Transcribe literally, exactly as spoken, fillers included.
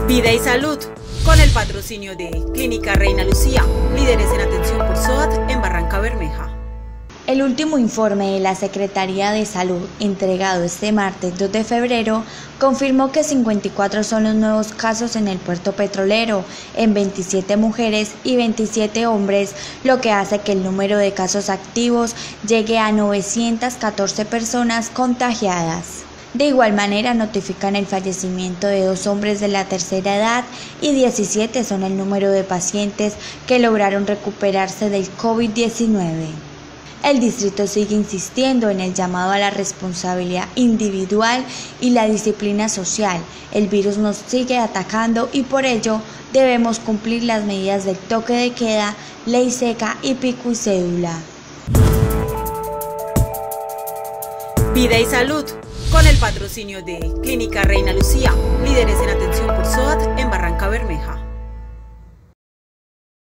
Vida y Salud, con el patrocinio de Clínica Reina Lucía, líderes en atención por S O A T en Barranca Bermeja. El último informe de la Secretaría de Salud, entregado este martes dos de febrero, confirmó que cincuenta y cuatro son los nuevos casos en el puerto petrolero, en veintisiete mujeres y veintisiete hombres, lo que hace que el número de casos activos llegue a novecientas catorce personas contagiadas. De igual manera, notifican el fallecimiento de dos hombres de la tercera edad y diecisiete son el número de pacientes que lograron recuperarse del COVID diecinueve. El distrito sigue insistiendo en el llamado a la responsabilidad individual y la disciplina social. El virus nos sigue atacando y por ello debemos cumplir las medidas del toque de queda, ley seca y pico y cédula. Vida y Salud, con el patrocinio de Clínica Reina Lucía, líderes en atención